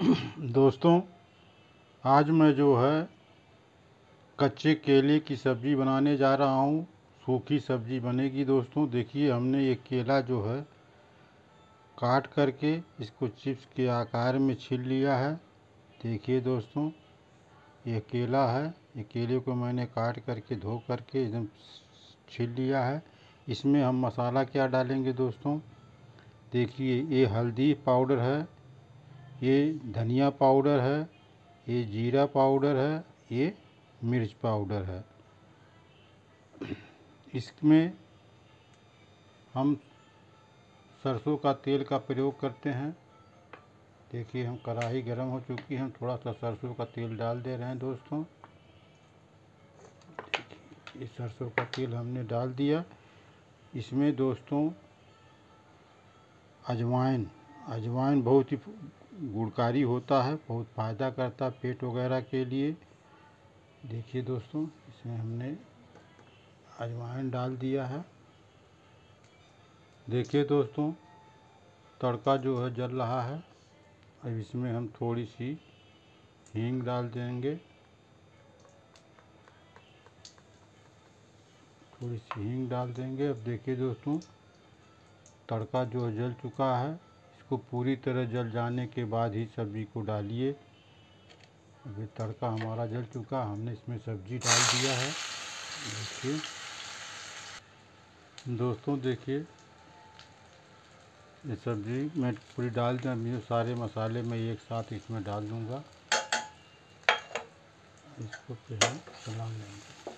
दोस्तों, आज मैं जो है कच्चे केले की सब्ज़ी बनाने जा रहा हूँ। सूखी सब्ज़ी बनेगी। दोस्तों देखिए, हमने ये केला जो है काट करके इसको चिप्स के आकार में छील लिया है। देखिए दोस्तों, ये केला है। ये केले को मैंने काट करके धो करके एकदम छील लिया है। इसमें हम मसाला क्या डालेंगे दोस्तों, देखिए ये हल्दी पाउडर है, ये धनिया पाउडर है, ये जीरा पाउडर है, ये मिर्च पाउडर है। इसमें हम सरसों का तेल का प्रयोग करते हैं। देखिए, हम कढ़ाई गर्म हो चुकी है, हम थोड़ा सा सरसों का तेल डाल दे रहे हैं दोस्तों। ये सरसों का तेल हमने डाल दिया। इसमें दोस्तों अजवाइन बहुत ही गुणकारी होता है, बहुत फ़ायदा करता है पेट वगैरह के लिए। देखिए दोस्तों, इसमें हमने अजवाइन डाल दिया है। देखिए दोस्तों, तड़का जो है जल रहा है। अब इसमें हम थोड़ी सी हींग डाल देंगे। अब देखिए दोस्तों, तड़का जो है जल चुका है। इसको पूरी तरह जल जाने के बाद ही सब्ज़ी को डालिए। अभी तड़का हमारा जल चुका, हमने इसमें सब्ज़ी डाल दिया है। देखिए दोस्तों, देखिए ये सब्ज़ी मैं पूरी डाल दूँ। अभी सारे मसाले मैं एक साथ इसमें डाल दूँगा। इसको फिर हम चला लेंगे।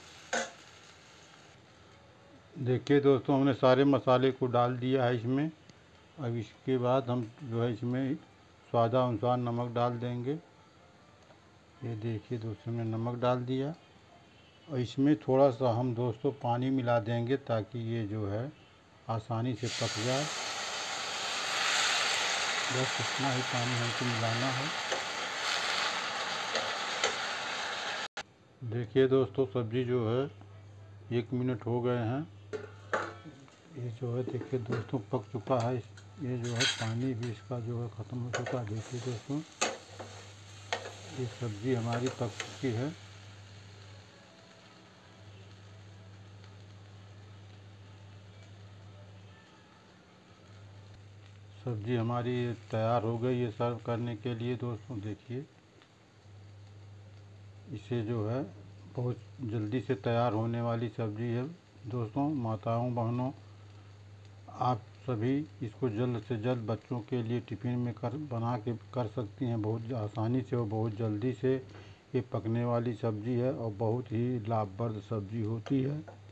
देखिए दोस्तों, हमने सारे मसाले को डाल दिया है इसमें। अब इसके बाद हम जो है इसमें स्वादानुसार नमक डाल देंगे। ये देखिए दोस्तों, हमने नमक डाल दिया और इसमें थोड़ा सा हम दोस्तों पानी मिला देंगे ताकि ये जो है आसानी से पक जाए। बस इतना ही पानी हमको मिलाना है। देखिए दोस्तों, सब्ज़ी जो है 1 मिनट हो गए हैं। ये जो है देखिए दोस्तों पक चुका है। ये जो है पानी भी इसका जो है ख़त्म हो चुका है। देखिए दोस्तों, ये सब्ज़ी हमारी पक चुकी है। सब्ज़ी हमारी तैयार हो गई है सर्व करने के लिए। दोस्तों देखिए, इसे जो है बहुत जल्दी से तैयार होने वाली सब्ज़ी है। दोस्तों, माताओं बहनों, आप सभी इसको जल्द से जल्द बच्चों के लिए टिफ़िन में बना के कर सकती हैं। बहुत आसानी से और बहुत जल्दी से ये पकने वाली सब्ज़ी है और बहुत ही लाभप्रद सब्ज़ी होती है।